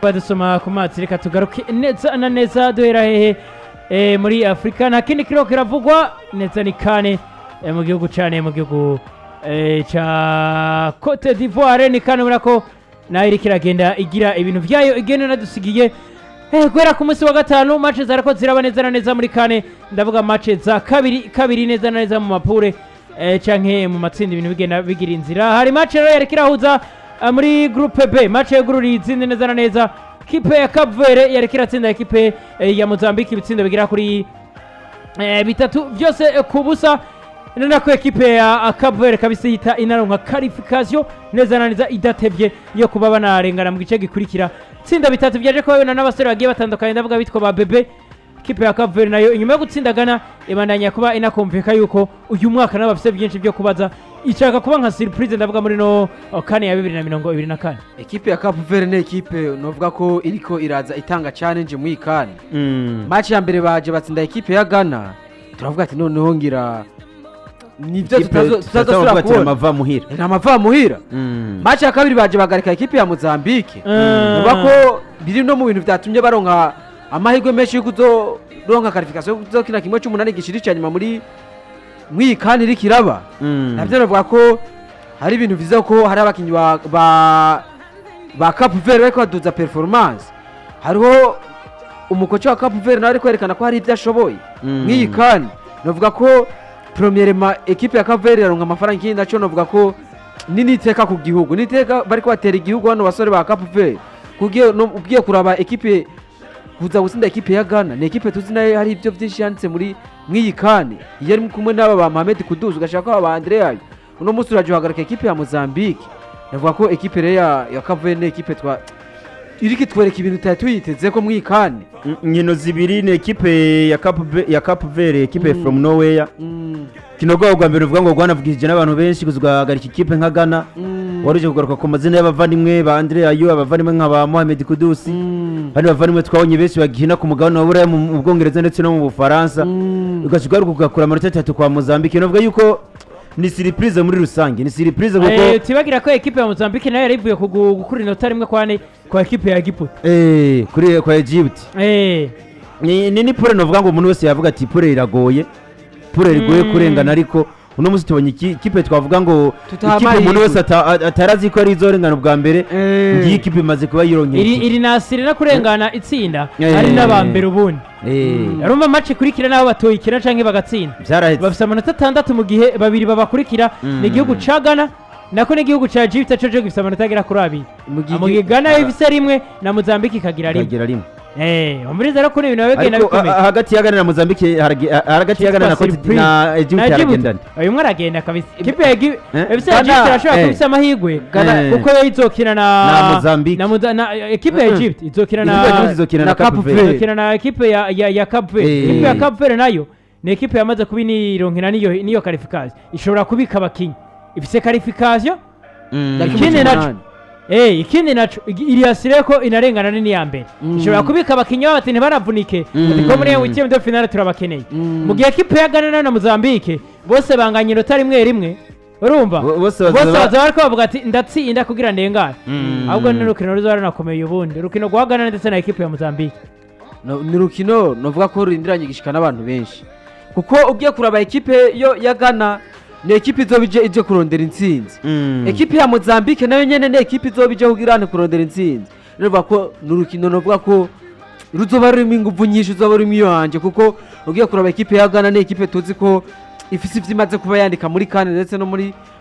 badusoma ku mazi reka tugaruke neza na neza duhera hehe muri Afrika nta kindi kiriko kiravugwa neza ni kane mu gihugu cyane mu gihugu ca Cote d'Ivoire ni kane urako nayo iriko iragenda igira ibintu vyayo igenda nadusigiye guhera ku munsi wa gatanu match zarako ziraba neza na neza muri kane ndavuga match za kabiri neza na neza mu mapure canke mu matsinda ibintu bigenda bigira inzira hari match rero yariko irahuza muri groupe B match y'ugururi izindi neza na neza kipe ya Cape Verde yariko iratsinda ekipe ya Mozambique ibitsindo bigira kuri bitatu byose ku busa nana ko ekipe ya Cape Verde kabisa yita inaronka qualification neza na neza idatebye yo kuba banarengana mu gice gikurikira tsinda bitatu byaje ko babona n'abasore bagiye batandukanye ndavuga bitwa ba Bebe kipe ya Cape Verde nayo inyuma yo gutsinda Ghana ibandanya kuba inakomveka yuko uyu mwaka n'abafise byinshi byo kubaza ishaka kuba nka surprise ndavuga muri no kane ya 2024 ekipe ya Cape Verde ne ekipe novuga ko iriko iraza itanga challenge mu ikane match ya mbere baje batsinda ekipe ya Ghana turavuga ati noneho ngira nivyo tutazosura kubona amava muhira match ya kabiri baje bagarika ekipe ya Mozambique nuvuga ko biri no mu bintu byatumye baronka amahirwe menshi yo kuzoronka qualification yo kuzokina kimwe cy'umunani gishiricanye nyuma muri mwikani rikiraba nabyo navuga ko hari ibintu biza ko hari abakinyi ba Cape Verde bariko baduza performance hariho umukoci wa Cape Verde nawe kwerekana ko hari ibyo ashoboye mwikani navuga ko premièrement equipe ya Cape Verde yaronka amafaranga ikindi naco navuga ko niteka ku gihugu niteka bariko batera igihugu hano basore ba Cape Verde ugiye kuraba equipe kuza gutsinda ekipe ya Ghana ni ekipe tuzi nayo hari ibyo byinshi yanditse muri mwiyikane iyo ari kumwe n'aba ba Mohamed Kudus ugashaka aba Andrea uno munsi uraje uhagarika ekipe ya Mozambique navuga ko ekipe rero ya Cape Verde ekipe iriki twereka ibintu tuyiteze ko mwiyikane nkino zibiri ni ekipe ya Cape Verde ekipe from nowhere kino gwa mbere uvuga ngo gwanavugije n'abantu benshi kuzugagarika ekipe nka Ghana waruje kugaruka ku mazina y'abavandimwe ba Andrea ayo abavandimwe nka ba Mohamed Kudus hari bavandimwe twabonye benshi bagihina ku mugabane wa Buraya mu Bwongereza ndetse no mu Bufaransa ugashigaruka ugakura amanota 3 kwa Mozambique novuga yuko ni surprise muri rusange ni surprise kuko tibagira ko ekipe ya Mozambique nayo yarivuye gukura inota rimwe kwa ekipe ya Egypt kuri kwa Egypt ni pure novuga ngo umuntu wese yavuga ati pure iragoye pure rigoye kurengana ariko uno musi tubonye ikipe twavuga ngo ikipe umuntu wese atarazi ko ari izorengana bwa mbere ngiye ikipe imaze kuba yironkeye iri nasire na kurengana itsinda ari n'abambere ubundi arumva match kurikira nabo batoyikira canke bagatsinda bafise amanota 6 mu gihe babiri babakurikira ni igihugu ca Ghana nako ni igihugu ca Egypt cyo gifise amanota agera kuri abiri mu gihe Ghana ifise rimwe na Mozambique ikagira rimwe umuriza rero kuri ibintu wegena bikomeye hagati ya Ghana na Mozambique hagati ya Ghana na Egypt aragenda uyu mwe aragenda kabisa kipe ya Egypt Egypt irashobora kubisa amahigwe kuko yo izokina na Mozambique na ekipe ya Egypt izokina na Cape Verde izokina na ekipe ya Cape Verde ekipe ya Cape Verde nayo ni ekipe yamaze kubinironkera niyo qualification ishobora kubika abakinyi ifise qualification ikindi naco ikindi naco iriyasire ko inarengana ni ya mbere ishobora kubika abakinyi b'abatini baravunike ariko muri weekend de finale turabakeneye mu gihe ekipe ya Ghana na Mozambique bose banganye inota rimwe urumva bose bazabariko bavuga ati ndatsinda kugira ndengane ahubwo ni rukino ruzara nakomeye ubundi rukino rwa Ghana ndetse na ekipe ya Mozambique ni rukino novuga ko rurindiranye gishika n'abantu benshi kuko ugiye kuraba ekipe yo ya Ghana ni ekipe izobije ije kurondera intsinzi ekipe ya Mozambique nayo nyene ni ekipe izobije kugirana kurondera intsinzi nivuga ko n'urukino novuga ko ruzoba rurimo ingufu nyinshi uzoba rurimo iyo hanje kuko ugiye kuraba ekipe ya Ghana ni ekipe tuzi ko ifise ivyimaze kuba yandika muri kane ndetse no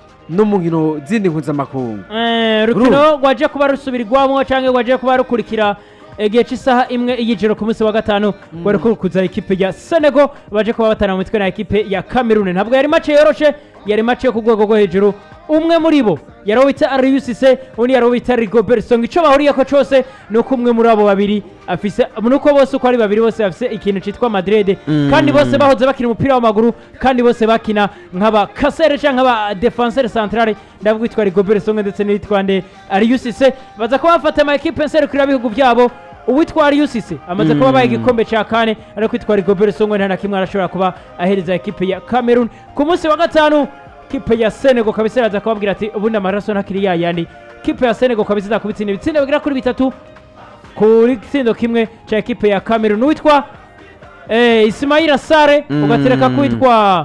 mu nkino zindi mpuzamakungu rukino rwaje kuba rusubirwamwo canke rwaje kuba rukurikira igihe cy'isaha imwe y'ijoro ku munsi wa gatanu bari kuza ekipe ya Senegal baje kuba batana mu mitwe na ekipe ya Cameroon ntabwo yari match yoroshe yari match yo ku rwego rwo hejuru umwe muri bo yarawita Ariusise undi yarawita Rigobert Song ico bahuriye ko cose nuko umwe muri abo babiri afise nuko bose uko ari babiri bose afise ikintu citwa Madrid kandi bose bahoze bakina umupira w'amaguru kandi bose bakina nk'aba Kasere canke nk'aba defenseur central ndavuga itwa Rigobert Song ndetse n'itwa nde Ariusise baza kuba bafata ama equipe nserukira bihugu byabo uwitwa Ariusise amaze kuba baye igikombe ca kane ariko itwa Rigobert Song nta kimwe arashobora kuba ahereza equipe ya Cameroon ku munsi wa gatanu kipe ya Senegal kabisa iraza kubabwira ati ubundi amaraso ntakiri yayandi kipe ya Senegal kabisa izakubitsinda ibitsinda bigira kuri bitatu kuri gitsindo kimwe ca ekipe ya Cameroon witwa Ismaila Sare ugatereka kuwitwa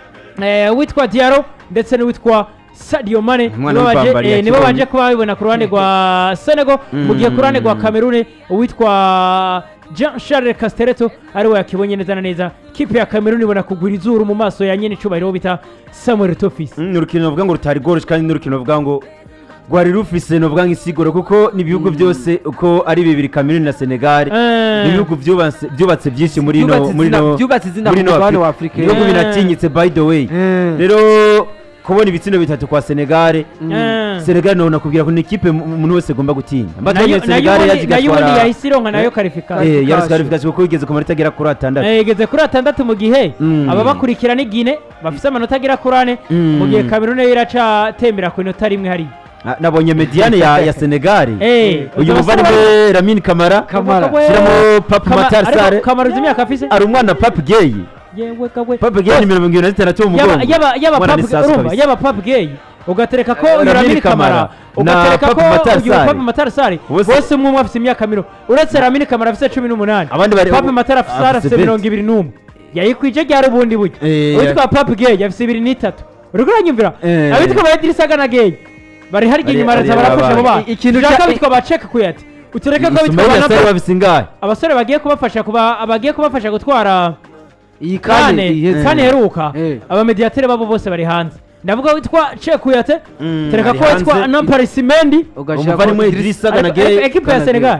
witwa Diallo ndetse n'uwitwa Sadio Mane nibo baje kuba babibona ku ruhande rwa Senegal mu gihe ku ruhande rwa Cameroon uwitwa Jean Charles Castelletto ariwe yakibonye neza na neza kipe ya Cameroon ibona kugura izuru mu maso ya nyene icubahiro bita Samuel Tofis. Urukino ruvuga ngo rutari goroshye kandi n'urukino ruvuga ngo rwari rufise novuga nk'isiguro kuko n'ibihugu byose uko ari bibiri Cameroon na Senegal ibihugu byubatse byinshi muri no byubatse izina ku mugabane wa Afrika ibihugu binatinyitse by the way rero kubona ibitsina bitatu kwa Senegal Senegal no nakubwira ko ni ikipe umuntu wese agomba gutinya mbatonye Senegal yazigatwara nayo yahisironka nayo qualification qualification kuko igeze ku manota agera kuri 6 igeze kuri 6 mu gihe aba bakurikira ni Guinea bafise amanota agera kuri 4 mu gihe Cameroon iraca tembera ku inota rimwe hari nabonye mediane ya Senegal uyu muvandimwe Lamine Camara shiramo Pape Matar Sarr Camara zimyaka afise ari umwana Pape Gueye yewe kagwe Pape Gueye ni 26 mu mugongo yaba Pape Gueye ugatereka ko Lamine Camara ugatereka ko Pape Matar Sarr bose umwe afise imyaka 10 uretse Lamine Camara afise 18 Pape Matar Sarr afise 21 yayikwije ryari ubundi buke witwa Pape Gueye afise 23 uriko uranyumvira abitwa Bayadrissa Gana Gueye bari hari inyuma araza barafasha abo bana ikintu cyakabitwa baceka kuyati utereka ko bitwa abasore babisingaye abasore bagiye kubafasha gutwara iyi kane heruka aba mediatere babo bose bari hanze ndavuga witwa Chekuyate tereka ko witwa Nampalisimendi umuvandimwe Idrissa Gana Gueye ekipe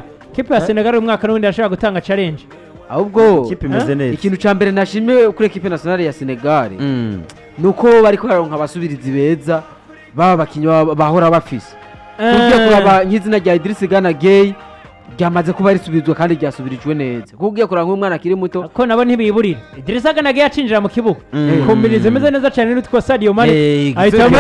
ya Senegal umwaka n'undi yashaka gutanga challenge ahubwo ikintu ca mbere nashimye kuri ekipe nationale ya Senegal nuko bari kwaronka abasubirizi beza baba bakinyi bahora bafise kugiye kuraba nk'izina rya Idrissa Gana Gueye ryamaze kuba risubirizwa kandi ryasubirijwe neza kugiye kuraba nk'umwana akiri muto ko nabo ntibiburira Idrissa Gana Gueye acinjira mu kibuga kombinize meze neza cyane n'utwa Sadio Mane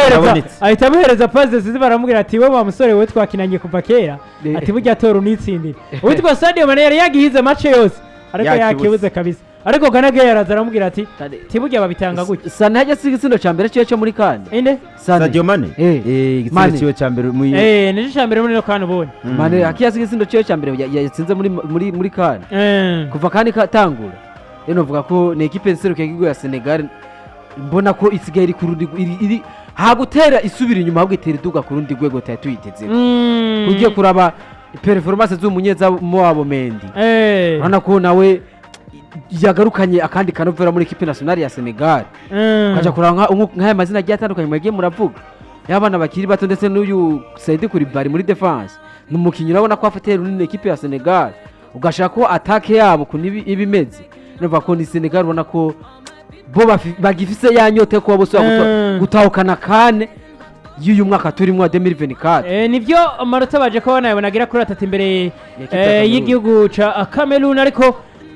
ahita amuhereza passe zizi baramubwira ati we wa musore we twakinanye kuva kera ati burya tora unitsindire utwa Sadio Mane yari yagihize match yose ariko yakibuze kabisa ariko Gana Gueye araza aramubwira ati tiburya babitanga gutya sana hajya sigitsindo ca mbere cyo muri kane inde Sadio Mane igitsindo cyo ca mbere mu ni ca mbere muri no kane ubonye Mane akiya sigitsindo cyo ca mbere yatsinze muri kane kuva kandi katangura rero vuga ko ni equipe nseruke y'igihugu ya Senegal mbona ko isigaye iri kurundi iri hagutera isubira inyuma ahubwo itera iduga kurundi gwego tatu yiteze kugiye kuraba performance z'umunyeza mu wabo Mendy urana ko nawe yagarukanye akandi kanovera muri equipe nationale ya Senegal kaja kuranga nk'aya mazina agiye atandukanye mwagiye muravuga y'abana bakiri bato ndetse n'uyu Saidi Koulibaly muri defense n'umukinyi urabona ko afatira runini equipe ya Senegal ugashaka ko attaque yabo ku ibimeze numva ko ni Senegal ubona ko bo bagifise yanyote ko bose gutahukana kane y'uyu mwaka turimo wa 2024 nivyo amanota baje ko nagira kuri 3 imbere y'igihugu ca Cameroon ariko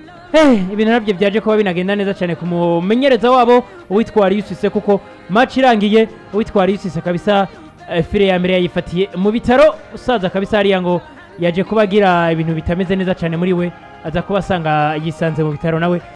ibintu nabyo byaje kuba binagenda neza cyane ku mumenyereza wabo uwitwa Aliou kuko match irangiye uwitwa Aliou kabisa fire ya mbere yayifatiye mu bitaro usaza kabisa hariya ngo yaje kubagira ibintu bitameze neza cyane muri we aza kuba asanga yisanze mu bitaro nawe